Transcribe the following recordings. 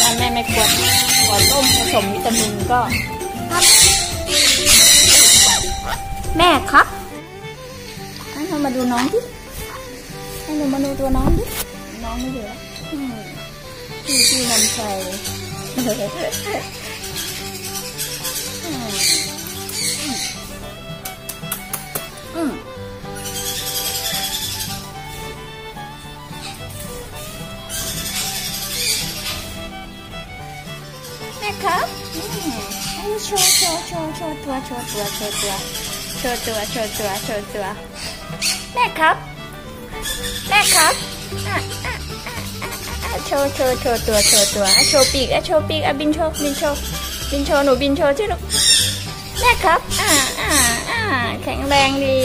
แม่ไม่ควรขวดต้มผสมวิตามินก็แม่ครับให้เรามาดูน้องดิให้หนูมาดูตัวน้องดิน้องไม่เยอะพี่นำชัยแม่ครับโชว์ตัวแม่ครับโชว์ตัวโชว์ปีกบินโชว์หนูบินโชว์ใช่ลูกแม่ครับแข็งแรงดี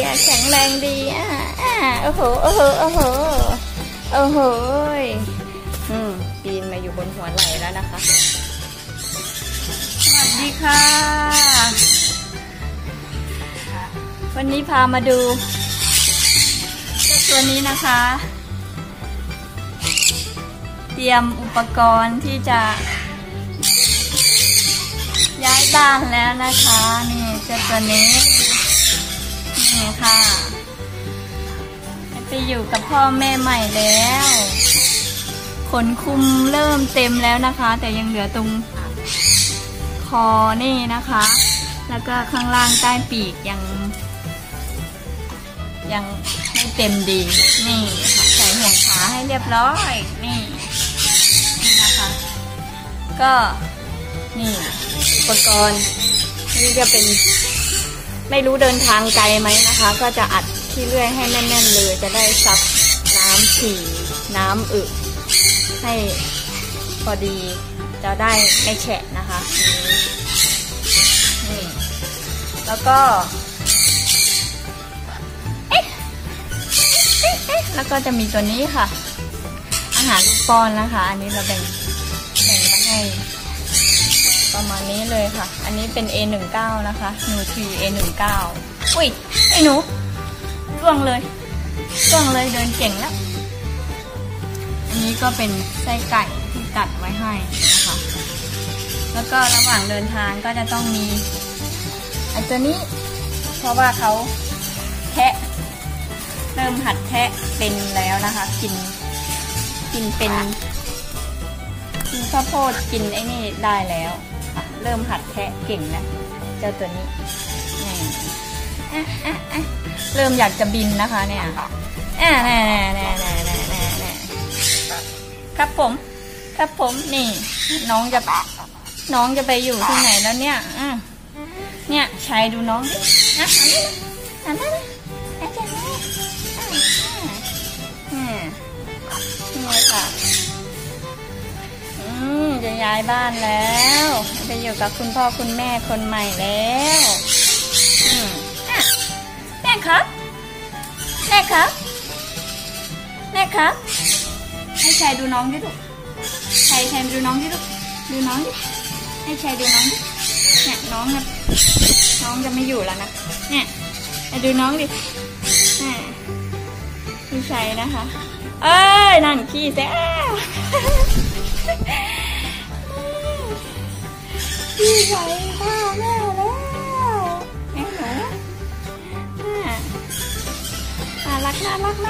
โอ้โหปีนมาอยู่บนหัวไหล่แล้วนะคะสวัสดีค่ะวันนี้พามาดูตัวนี้นะคะเตรียมอุปกรณ์ที่จะย้ายบ้านแล้วนะคะนี่เจ้าตัวนี้นี่ค่ะไปอยู่กับพ่อแม่ใหม่แล้วขนคุมเริ่มเต็มแล้วนะคะแต่ยังเหลือตรงคอนี่นะคะแล้วก็ข้างล่างใต้ปีกยังไม่เต็มดีนี่ค่ะใส่ห่วงขาให้เรียบร้อยนี่นะคะก็นี่อุปกรณ์นี่จะเป็นไม่รู้เดินทางไกลไหมนะคะก็จะอัดที่เลื่อยให้แน่นๆเลยจะได้ซับน้ำฉี่น้ำอึให้พอดีจะได้ไม่แฉะนะคะนี่แล้วก็แล้วก็จะมีตัวนี้ค่ะอาหารลูกป้อนนะคะอันนี้เราแบ่งมาให้ประมาณนี้เลยค่ะอันนี้เป็น A19 นะคะนูทรี A19 อุ้ยไอ้หนูร่วงเลยเดินเก่งแล้วอันนี้ก็เป็นไส้ไก่ที่กัดไว้ให้นะคะแล้วก็ระหว่างเดินทางก็จะต้องมีอันตัวนี้เพราะว่าเขาแทะเริ่มหัดแทะเป็นแล้วนะคะกินเป็นกินข้าวโพดกินไอ้นี่ได้แล้วเริ่มหัดแทะเก่งแล้วเจ้าตัวนี้เริ่มอยากจะบินนะคะเนี่ยครับผมนี่น้องจะไปอยู่ที่ไหนแล้วเนี่ยชัยดูน้องดิอันนี้ค่ะจะย้ายบ้านแล้วจะอยู่กับคุณพ่อคุณแม่คนใหม่แล้วแม่ครับให้ชัยดูน้องดิลูกชัยดูน้องดิลูกดูน้องดิให้ชัยดูน้องดิเนี่ยน้องจะไม่อยู่แล้วนะเนี่ยให้ดูน้องดิพี่ชัยนะคะเอ้ยนั่นขี้แซ่พี่ชัยพ่อแม่แล้วแม่หนูน่ารัก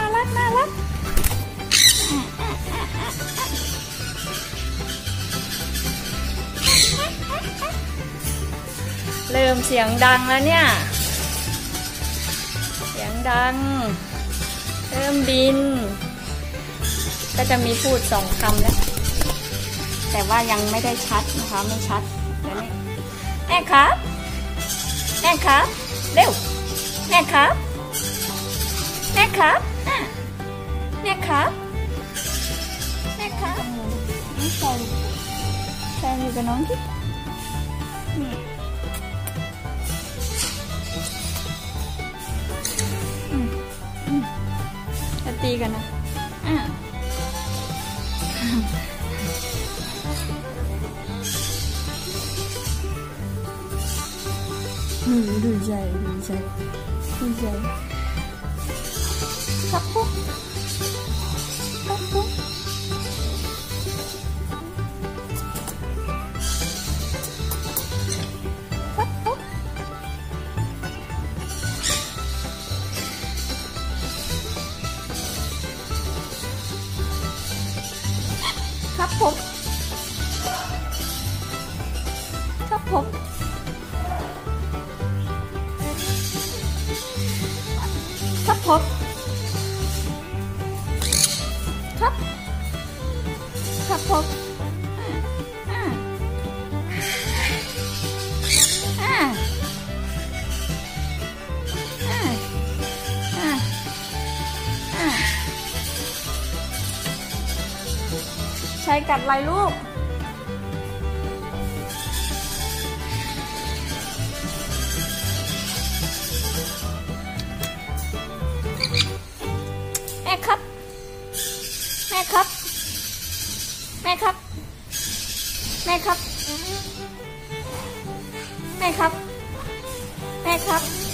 เริ่มเสียงดังแล้วเนี่ยเสียงดังเริ่มบินก็จะมีพูด2 คำแล้วแต่ว่ายังไม่ได้ชัดนะคะไม่ชัดเดี๋ยวนี้แม่ครับเร็วแม่ครับไม่ใส่อยู่กับน้องที่จะตีกันนะดูใจครับปุ๊บครับผมครับผมครับผมครับครับผมอ่าอ่าอ่าอ่าอ่าใช้กัดอะไรลูกแม่ครับแม่ครับแม่ครับแม่ครับแม่ครับแม่ครับ